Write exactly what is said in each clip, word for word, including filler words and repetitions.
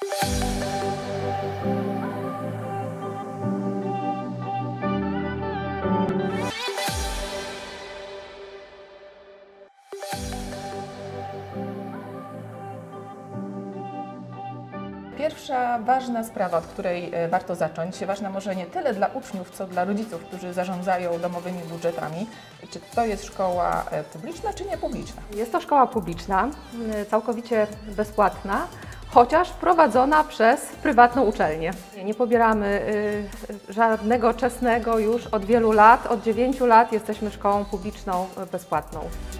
Pierwsza ważna sprawa, od której warto zacząć, ważna może nie tyle dla uczniów, co dla rodziców, którzy zarządzają domowymi budżetami. Czy to jest szkoła publiczna, czy niepubliczna? Jest to szkoła publiczna, całkowicie bezpłatna, chociaż prowadzona przez prywatną uczelnię. Nie pobieramy żadnego czesnego już od wielu lat. Od dziewięciu lat jesteśmy szkołą publiczną bezpłatną.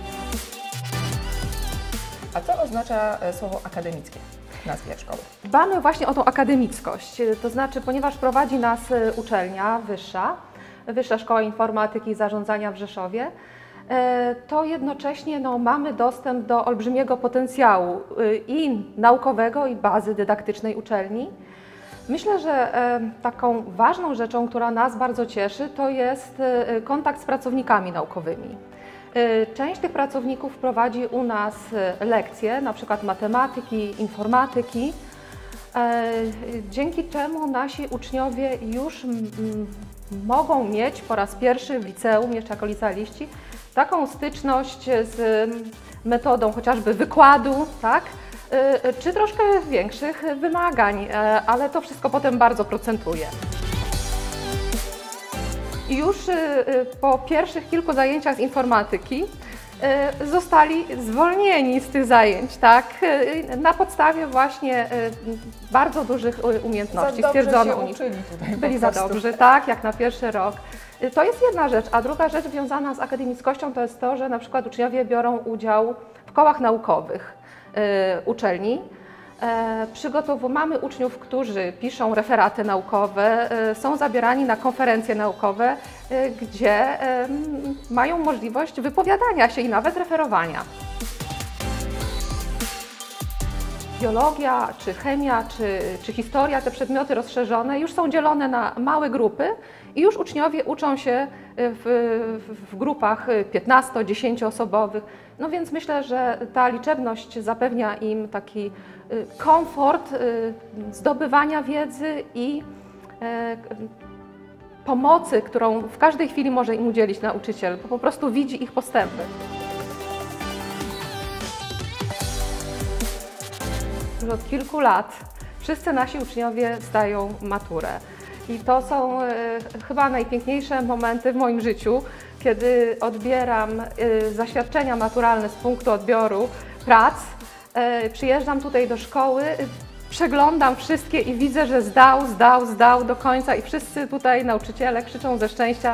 A co oznacza słowo akademickie w nazwie szkoły? Dbamy właśnie o tą akademickość, to znaczy, ponieważ prowadzi nas uczelnia wyższa, Wyższa Szkoła Informatyki i Zarządzania w Rzeszowie, to jednocześnie no, mamy dostęp do olbrzymiego potencjału i naukowego, i bazy dydaktycznej uczelni. Myślę, że taką ważną rzeczą, która nas bardzo cieszy, to jest kontakt z pracownikami naukowymi. Część tych pracowników prowadzi u nas lekcje, na przykład matematyki, informatyki, dzięki czemu nasi uczniowie już mogą mieć po raz pierwszy w liceum, jeszcze jako licealiści, taką styczność z metodą chociażby wykładu, tak? Czy troszkę większych wymagań, ale to wszystko potem bardzo procentuje. I już po pierwszych kilku zajęciach z informatyki zostali zwolnieni z tych zajęć, tak? Na podstawie właśnie bardzo dużych umiejętności. Za Stwierdzono się u nich. uczyli tutaj Byli za dobrzy, tak, jak na pierwszy rok. To jest jedna rzecz, a druga rzecz związana z akademickością to jest to, że na przykład uczniowie biorą udział w kołach naukowych uczelni. Przygotowujemy uczniów, którzy piszą referaty naukowe, są zabierani na konferencje naukowe, gdzie mają możliwość wypowiadania się i nawet referowania. Biologia, czy chemia, czy, czy historia, te przedmioty rozszerzone już są dzielone na małe grupy i już uczniowie uczą się w, w, w grupach piętnasto-dziesięcioosobowych. No więc myślę, że ta liczebność zapewnia im taki komfort zdobywania wiedzy i pomocy, którą w każdej chwili może im udzielić nauczyciel, bo po prostu widzi ich postępy. Już od kilku lat wszyscy nasi uczniowie zdają maturę. I to są e, chyba najpiękniejsze momenty w moim życiu, kiedy odbieram e, zaświadczenia maturalne z punktu odbioru prac. E, przyjeżdżam tutaj do szkoły, e, przeglądam wszystkie i widzę, że zdał, zdał, zdał do końca i wszyscy tutaj nauczyciele krzyczą ze szczęścia.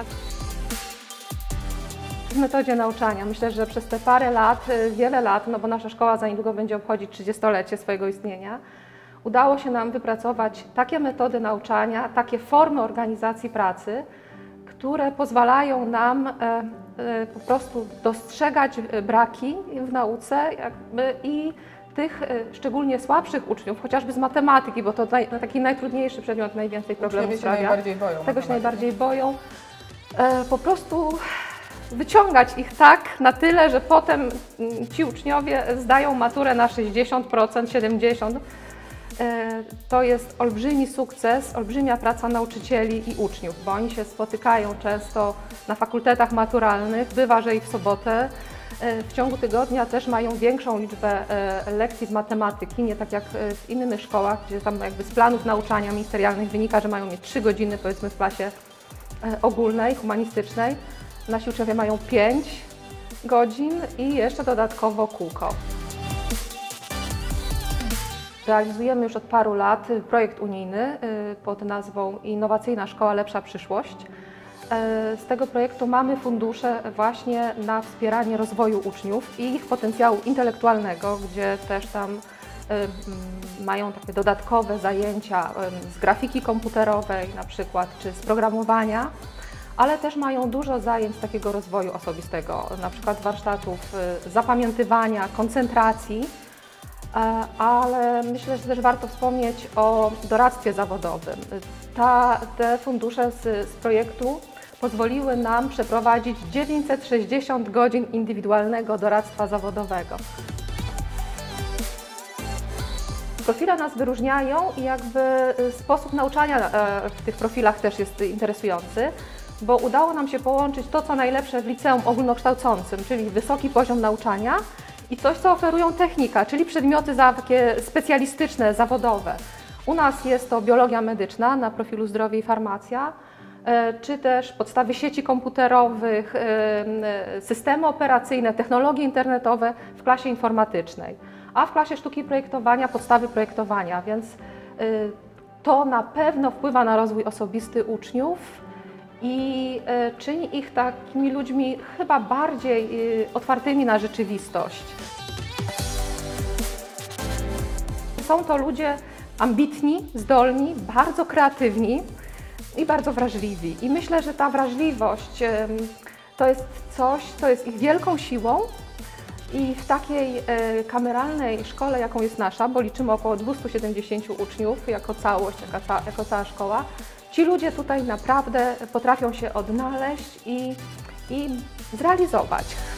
W metodzie nauczania myślę, że przez te parę lat, wiele lat, no bo nasza szkoła za niedługo będzie obchodzić trzydziestolecie swojego istnienia, udało się nam wypracować takie metody nauczania, takie formy organizacji pracy, które pozwalają nam e, e, po prostu dostrzegać braki w nauce jakby i tych e, szczególnie słabszych uczniów, chociażby z matematyki, bo to naj, taki najtrudniejszy przedmiot, najwięcej problemów sprawia. Się najbardziej boją. Tego się najbardziej boją. E, po prostu wyciągać ich tak na tyle, że potem ci uczniowie zdają maturę na sześćdziesiąt procent, siedemdziesiąt procent. To jest olbrzymi sukces, olbrzymia praca nauczycieli i uczniów, bo oni się spotykają często na fakultetach maturalnych, bywa, że i w sobotę. W ciągu tygodnia też mają większą liczbę lekcji z matematyki, nie tak jak w innych szkołach, gdzie tam jakby z planów nauczania ministerialnych wynika, że mają mieć trzy godziny powiedzmy w klasie ogólnej, humanistycznej. Nasi uczniowie mają pięć godzin i jeszcze dodatkowo kółko. Realizujemy już od paru lat projekt unijny pod nazwą Innowacyjna Szkoła Lepsza Przyszłość. Z tego projektu mamy fundusze właśnie na wspieranie rozwoju uczniów i ich potencjału intelektualnego, gdzie też tam mają takie dodatkowe zajęcia z grafiki komputerowej na przykład, czy z programowania, ale też mają dużo zajęć z takiego rozwoju osobistego, na przykład warsztatów zapamiętywania, koncentracji, ale myślę, że też warto wspomnieć o doradztwie zawodowym. Ta, te fundusze z, z projektu pozwoliły nam przeprowadzić dziewięćset sześćdziesiąt godzin indywidualnego doradztwa zawodowego. Profile nas wyróżniają i jakby sposób nauczania w tych profilach też jest interesujący, bo udało nam się połączyć to, co najlepsze w liceum ogólnokształcącym, czyli wysoki poziom nauczania i coś, co oferują technika, czyli przedmioty za takie specjalistyczne, zawodowe. U nas jest to biologia medyczna na profilu zdrowie i farmacja, czy też podstawy sieci komputerowych, systemy operacyjne, technologie internetowe w klasie informatycznej, a w klasie sztuki projektowania podstawy projektowania, więc to na pewno wpływa na rozwój osobisty uczniów i czyni ich takimi ludźmi chyba bardziej otwartymi na rzeczywistość. Są to ludzie ambitni, zdolni, bardzo kreatywni i bardzo wrażliwi. I myślę, że ta wrażliwość to jest coś, co jest ich wielką siłą i w takiej kameralnej szkole, jaką jest nasza, bo liczymy około dwieście siedemdziesiąt uczniów jako całość, jako, ca jako cała szkoła, ci ludzie tutaj naprawdę potrafią się odnaleźć i, i zrealizować.